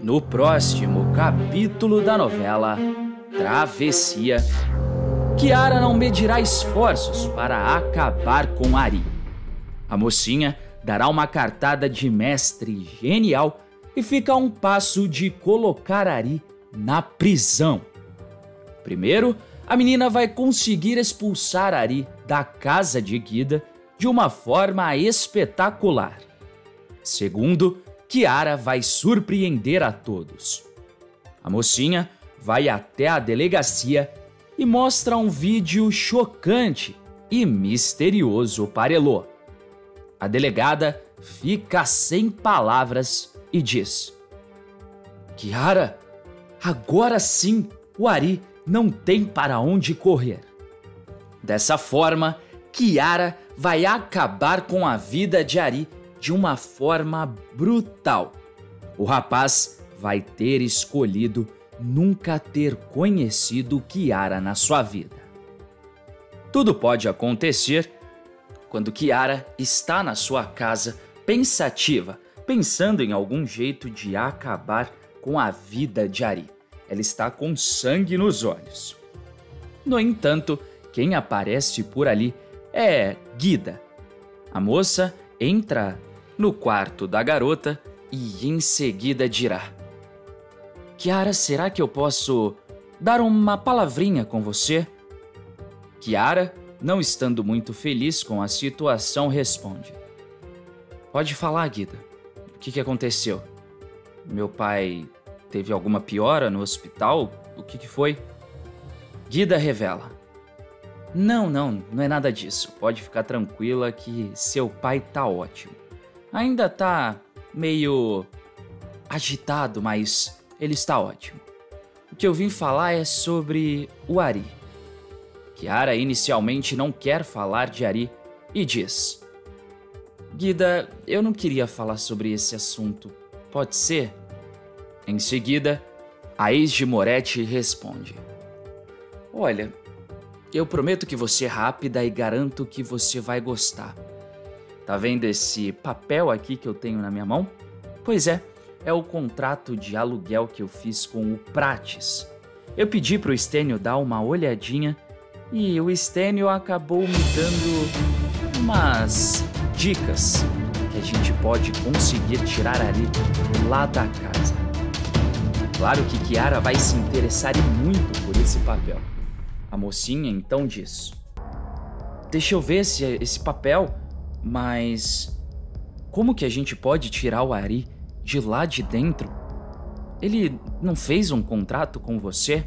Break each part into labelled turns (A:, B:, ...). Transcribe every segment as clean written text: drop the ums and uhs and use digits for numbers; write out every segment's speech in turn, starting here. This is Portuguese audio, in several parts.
A: No próximo capítulo da novela Travessia, Kiara não medirá esforços para acabar com Ari. A mocinha dará uma cartada de mestre genial e fica a um passo de colocar Ari na prisão. Primeiro, a menina vai conseguir expulsar Ari da casa de Guida de uma forma espetacular. Segundo, Kiara vai surpreender a todos. A mocinha vai até a delegacia e mostra um vídeo chocante e misterioso para Elô. A delegada fica sem palavras e diz: Kiara, agora sim o Ari não tem para onde correr. Dessa forma, Kiara vai acabar com a vida de Ari de uma forma brutal. O rapaz vai ter escolhido nunca ter conhecido Kiara na sua vida. Tudo pode acontecer quando Kiara está na sua casa pensativa, pensando em algum jeito de acabar com a vida de Ari. Ela está com sangue nos olhos. No entanto, quem aparece por ali é Guida. A moça entra no quarto da garota e em seguida dirá: Kiara, será que eu posso dar uma palavrinha com você? Kiara, não estando muito feliz com a situação, responde: Pode falar, Guida. O que aconteceu? Meu pai teve alguma piora no hospital? O que foi? Guida revela: Não é nada disso. Pode ficar tranquila que seu pai tá ótimo. Ainda tá meio agitado, mas ele está ótimo. O que eu vim falar é sobre o Ari. Kiara inicialmente não quer falar de Ari e diz: Guida, eu não queria falar sobre esse assunto. Pode ser? Em seguida, a ex de Moretti responde: Olha, eu prometo que vou ser rápida e garanto que você vai gostar. Tá vendo esse papel aqui que eu tenho na minha mão? Pois é o contrato de aluguel que eu fiz com o Prates. Eu pedi pro Stênio dar uma olhadinha e o Stênio acabou me dando umas dicas que a gente pode conseguir tirar Ari lá da casa. Claro que Kiara vai se interessar muito por esse papel. A mocinha então diz: Deixa eu ver esse papel, mas como que a gente pode tirar o Ari de lá de dentro? Ele não fez um contrato com você?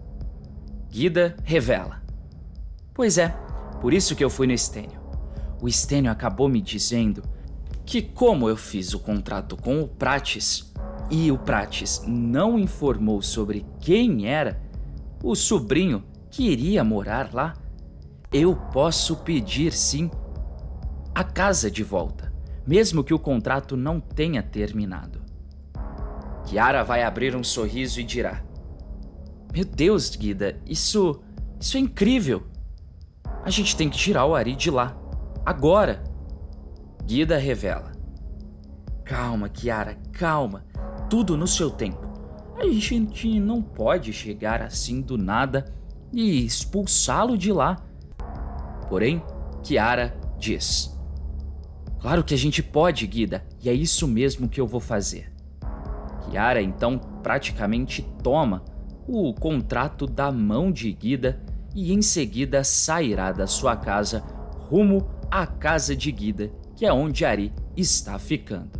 A: Guida revela: Pois é, por isso que eu fui no Stênio. O Stênio acabou me dizendo que como eu fiz o contrato com o Prates e o Prates não informou sobre quem era o sobrinho que iria morar lá, eu posso pedir sim a casa de volta, mesmo que o contrato não tenha terminado. Kiara vai abrir um sorriso e dirá: Meu Deus, Guida, isso é incrível. A gente tem que tirar o Ari de lá, agora. Guida revela: Calma, Kiara, calma. Tudo no seu tempo. A gente não pode chegar assim do nada e expulsá-lo de lá. Porém, Kiara diz: Claro que a gente pode, Guida, e é isso mesmo que eu vou fazer. Kiara então praticamente toma o contrato da mão de Guida e em seguida sairá da sua casa rumo à casa de Guida, que é onde Ari está ficando.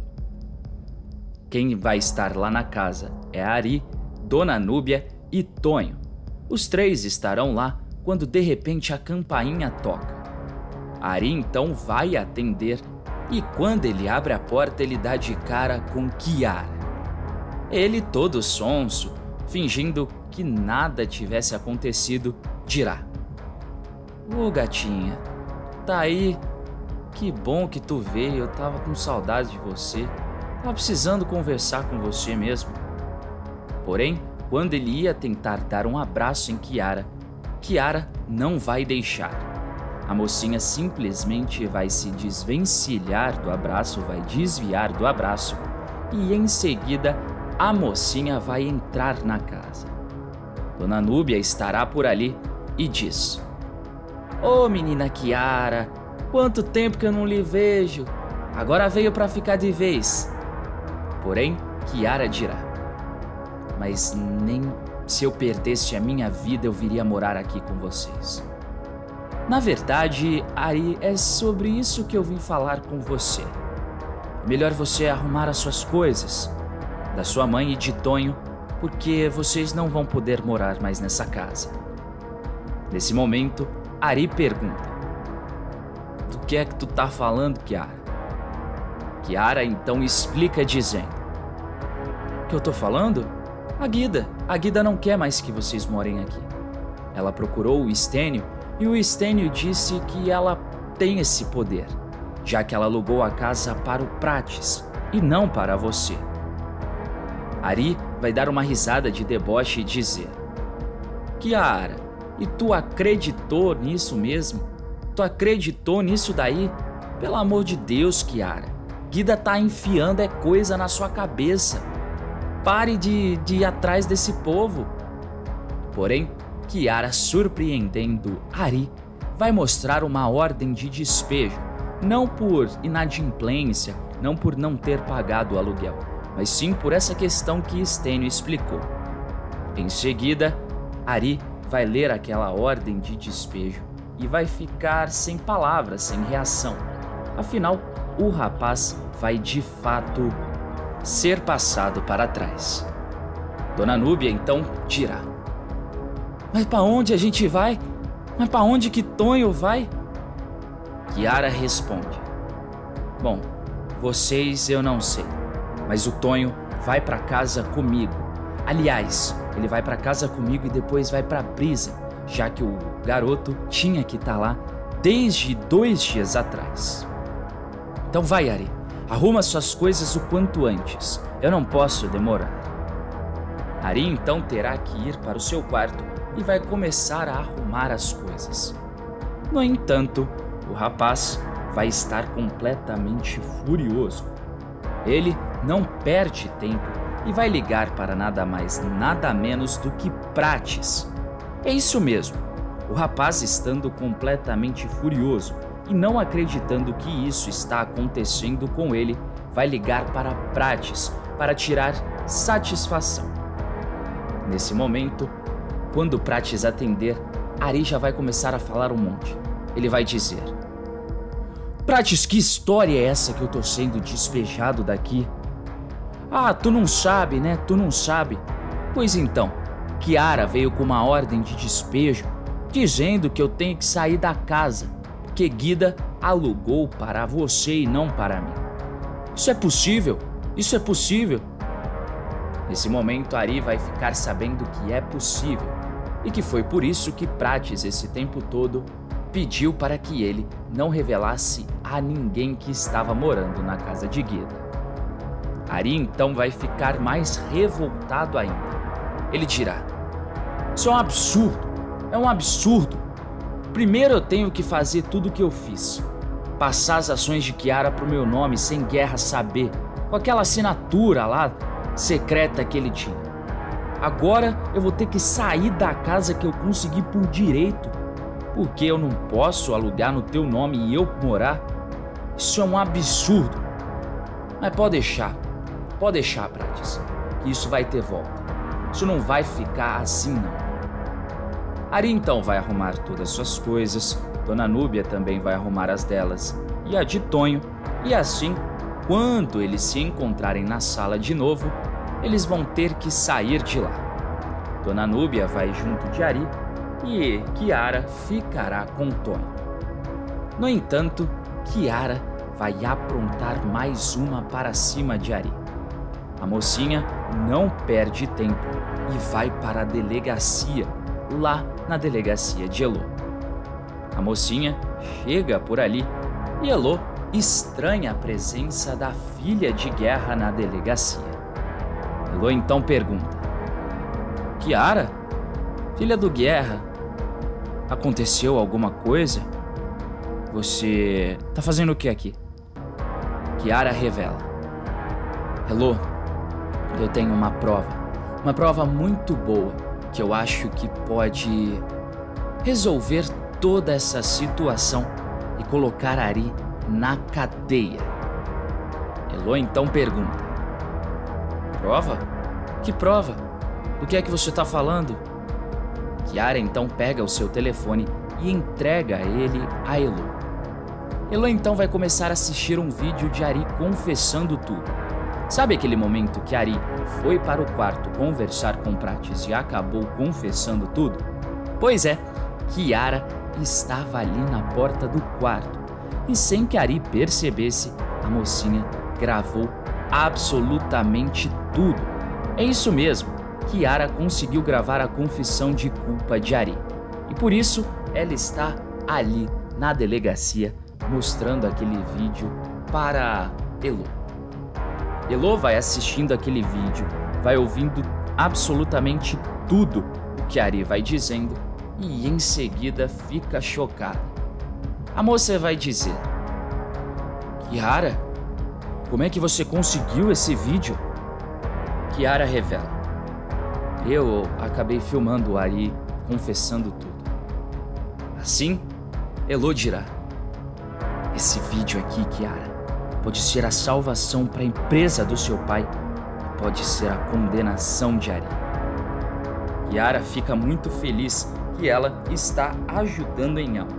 A: Quem vai estar lá na casa é Ari, Dona Núbia e Tonho. Os três estarão lá quando de repente a campainha toca. Ari então vai atender e quando ele abre a porta ele dá de cara com Kiara. Ele todo sonso, fingindo que nada tivesse acontecido, dirá: Ô gatinha, tá aí? Que bom que tu veio, eu tava com saudade de você. Tava precisando conversar com você mesmo. Porém, quando ele ia tentar dar um abraço em Kiara, Kiara não vai deixar. A mocinha simplesmente vai se desvencilhar do abraço, vai desviar do abraço e em seguida a mocinha vai entrar na casa. Dona Núbia estará por ali e diz: "Ô menina Kiara, quanto tempo que eu não lhe vejo. Agora veio para ficar de vez." Porém, Kiara dirá: "Mas nem se eu perdesse a minha vida eu viria morar aqui com vocês." Na verdade, Ari, é sobre isso que eu vim falar com você. É melhor você arrumar as suas coisas, da sua mãe e de Tonho, porque vocês não vão poder morar mais nessa casa. Nesse momento, Ari pergunta: "Do que é que tu tá falando, Kiara?" Kiara então explica dizendo: "O que eu tô falando? A Guida não quer mais que vocês morem aqui. Ela procurou o Estênio e o Estênio disse que ela tem esse poder, já que ela alugou a casa para o Prates e não para você." Ari vai dar uma risada de deboche e dizer: "Kiara, e tu acreditou nisso mesmo? Tu acreditou nisso daí? Pelo amor de Deus, Kiara, Guida tá enfiando coisa na sua cabeça. Pare de ir atrás desse povo." Porém, Kiara, surpreendendo Ari, vai mostrar uma ordem de despejo, não por inadimplência, não por não ter pagado o aluguel, mas sim por essa questão que Estênio explicou. Em seguida, Ari vai ler aquela ordem de despejo e vai ficar sem palavras, sem reação. Afinal, o rapaz vai de fato ser passado para trás. Dona Núbia então dirá: "Mas para onde a gente vai? Mas para onde que Tonho vai?" Kiara responde: "Bom, vocês eu não sei, mas o Tonho vai para casa comigo. Aliás, ele vai para casa comigo e depois vai para Brisa, já que o garoto tinha que estar lá desde 2 dias atrás. Então vai, Ari, arruma suas coisas o quanto antes. Eu não posso demorar." Ari então terá que ir para o seu quarto e vai começar a arrumar as coisas. No entanto, o rapaz vai estar completamente furioso. Ele não perde tempo e vai ligar para nada mais, nada menos do que Prates. É isso mesmo, o rapaz, estando completamente furioso e não acreditando que isso está acontecendo com ele, vai ligar para Prates para tirar satisfação. Nesse momento, quando Prates atender, Ari já vai começar a falar um monte. Ele vai dizer: "Prates, que história é essa que eu tô sendo despejado daqui? Ah, tu não sabe, né? Tu não sabe. Pois então, Kiara veio com uma ordem de despejo, dizendo que eu tenho que sair da casa, porque Guida alugou para você e não para mim. Isso é possível? Isso é possível?" Nesse momento, Ari vai ficar sabendo que é possível e que foi por isso que Prates, esse tempo todo, pediu para que ele não revelasse a ninguém que estava morando na casa de Guida. Ari então vai ficar mais revoltado ainda. Ele dirá: "Isso é um absurdo, é um absurdo. Primeiro eu tenho que fazer tudo o que eu fiz, passar as ações de Kiara pro meu nome sem Guerra saber, com aquela assinatura lá secreta que ele tinha. Agora eu vou ter que sair da casa que eu consegui por direito, porque eu não posso alugar no teu nome e eu morar. Isso é um absurdo. Mas pode deixar, Prates, que isso vai ter volta. Isso não vai ficar assim não." Ari então vai arrumar todas as suas coisas, Dona Núbia também vai arrumar as delas e a de Tonho, e assim, quando eles se encontrarem na sala de novo, eles vão ter que sair de lá. Dona Núbia vai junto de Ari e Kiara ficará com Tonho. No entanto, Kiara vai aprontar mais uma para cima de Ari. A mocinha não perde tempo e vai para a delegacia, lá na delegacia de Elô. A mocinha chega por ali e Elô estranha a presença da filha de Guerra na delegacia. Elô então pergunta: "Kiara, filha do Guerra, aconteceu alguma coisa? Você tá fazendo o que aqui?" Kiara revela: "Elô, eu tenho uma prova muito boa que eu acho que pode resolver toda essa situação e colocar Ari na cadeia. Elo então pergunta: prova? Que prova? Do que é que você está falando? Kiara então pega o seu telefone e entrega ele a Elo. Elo então vai começar a assistir um vídeo de Ari confessando tudo. Sabe aquele momento que Ari foi para o quarto conversar com Prates e acabou confessando tudo? Pois é, Kiara estava ali na porta do quarto e, sem que Ari percebesse, a mocinha gravou absolutamente tudo. É isso mesmo, Kiara conseguiu gravar a confissão de culpa de Ari e por isso ela está ali na delegacia mostrando aquele vídeo para Elo. Elo vai assistindo aquele vídeo, vai ouvindo absolutamente tudo o que Ari vai dizendo e em seguida fica chocada. A moça vai dizer: Kiara, como é que você conseguiu esse vídeo? Kiara revela: eu acabei filmando o Ari confessando tudo. Assim, Elo dirá: esse vídeo aqui, Kiara, pode ser a salvação para a empresa do seu pai e pode ser a condenação de Ari. Kiara fica muito feliz que ela está ajudando em algo.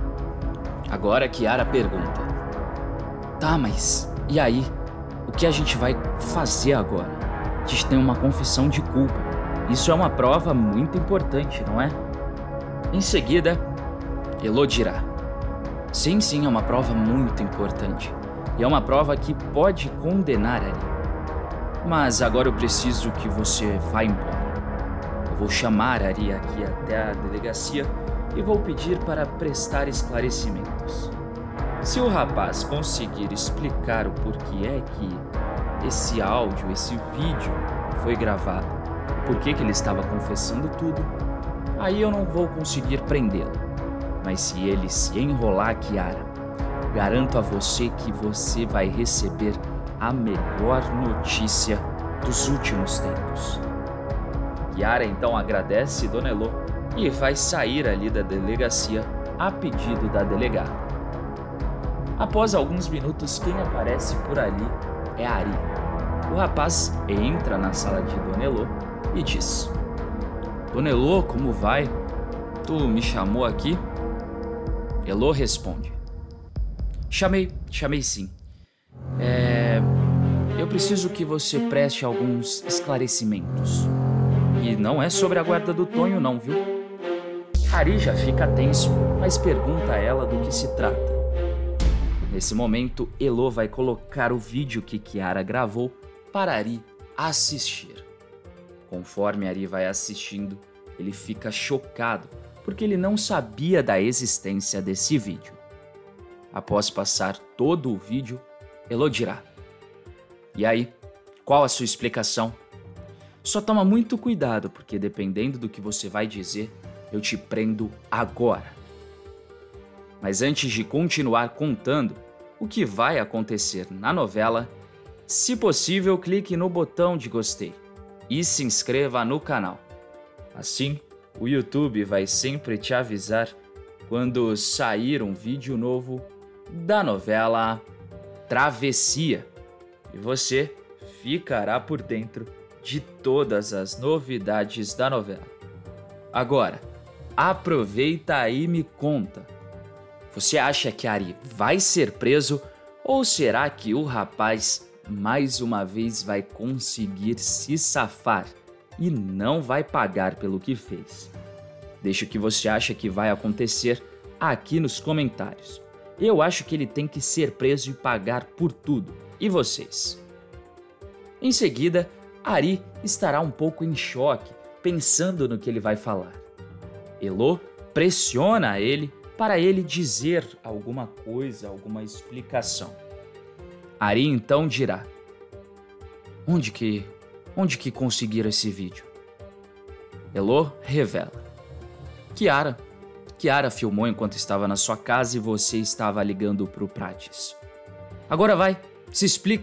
A: Agora Kiara pergunta: tá, mas e aí? O que a gente vai fazer agora? A gente tem uma confissão de culpa. Isso é uma prova muito importante, não é? Em seguida, Elo dirá: sim, é uma prova muito importante. E é uma prova que pode condenar Ari. Mas agora eu preciso que você vá embora. Eu vou chamar Ari aqui até a delegacia e vou pedir para prestar esclarecimentos. Se o rapaz conseguir explicar o porquê é que esse áudio, esse vídeo foi gravado, por que ele estava confessando tudo, aí eu não vou conseguir prendê-lo. Mas se ele se enrolar, Kiara, garanto a você que você vai receber a melhor notícia dos últimos tempos. Kiara então agradece Dona Elo e vai sair ali da delegacia a pedido da delegada. Após alguns minutos, quem aparece por ali é Ari. O rapaz entra na sala de Dona Elo e diz: Dona Elo, como vai? Tu me chamou aqui? Elo responde: Chamei sim. Eu preciso que você preste alguns esclarecimentos. E não é sobre a guarda do Tonho não, viu? Ari já fica tenso, mas pergunta a ela do que se trata. Nesse momento, Elo vai colocar o vídeo que Kiara gravou para Ari assistir. Conforme Ari vai assistindo, ele fica chocado, porque ele não sabia da existência desse vídeo. Após passar todo o vídeo, Elo dirá: e aí, qual a sua explicação? Só toma muito cuidado, porque dependendo do que você vai dizer, eu te prendo agora. Mas antes de continuar contando o que vai acontecer na novela, se possível, clique no botão de gostei e se inscreva no canal. Assim, o YouTube vai sempre te avisar quando sair um vídeo novo da novela Travessia, e você ficará por dentro de todas as novidades da novela. Agora, aproveita e me conta. Você acha que Ari vai ser preso ou será que o rapaz mais uma vez vai conseguir se safar e não vai pagar pelo que fez? Deixa o que você acha que vai acontecer aqui nos comentários. Eu acho que ele tem que ser preso e pagar por tudo. E vocês? Em seguida, Ari estará um pouco em choque, pensando no que ele vai falar. Elo pressiona ele para ele dizer alguma coisa, alguma explicação. Ari então dirá: Onde que conseguiram esse vídeo? Elo revela: Kiara filmou enquanto estava na sua casa e você estava ligando pro Prates. Agora vai, se explica.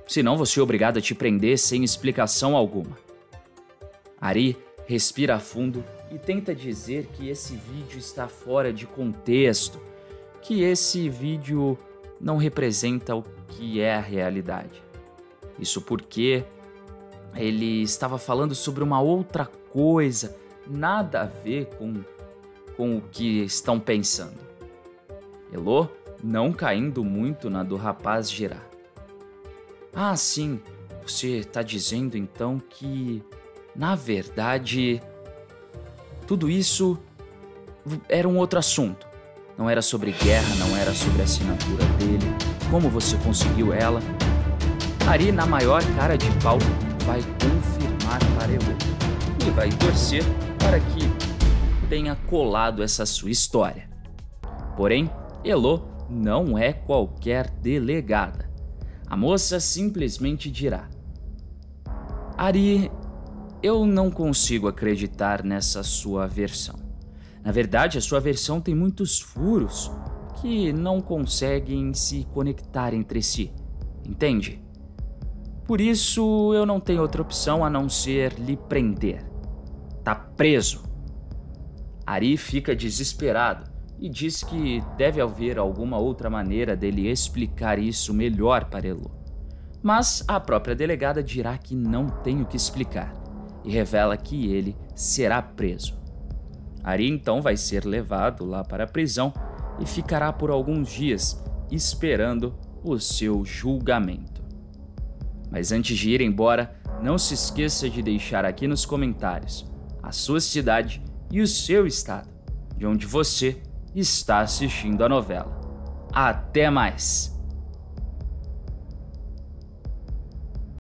A: senão você é obrigado a te prender sem explicação alguma. Ari respira fundo e tenta dizer que esse vídeo está fora de contexto, que esse vídeo não representa o que é a realidade. Isso porque ele estava falando sobre uma outra coisa, nada a ver com o que estão pensando. Elô, não caindo muito na do rapaz girar. Ah, sim, você está dizendo então que, na verdade, tudo isso era um outro assunto. Não era sobre guerra, não era sobre a assinatura dele, como você conseguiu ela. Ari, na maior cara de pau, vai confirmar para Elô e vai torcer para que tenha colado essa sua história. Porém, Elô não é qualquer delegada. A moça simplesmente dirá: Ari, eu não consigo acreditar nessa sua versão. Na verdade, a sua versão tem muitos furos que não conseguem se conectar entre si, entende? Por isso, eu não tenho outra opção a não ser lhe prender. Tá preso. Ari fica desesperado e diz que deve haver alguma outra maneira dele explicar isso melhor para Elô. Mas a própria delegada dirá que não tem o que explicar e revela que ele será preso. Ari então vai ser levado lá para a prisão e ficará por alguns dias esperando o seu julgamento. Mas antes de ir embora, não se esqueça de deixar aqui nos comentários a sua cidade e o seu estado, de onde você está assistindo a novela. Até mais!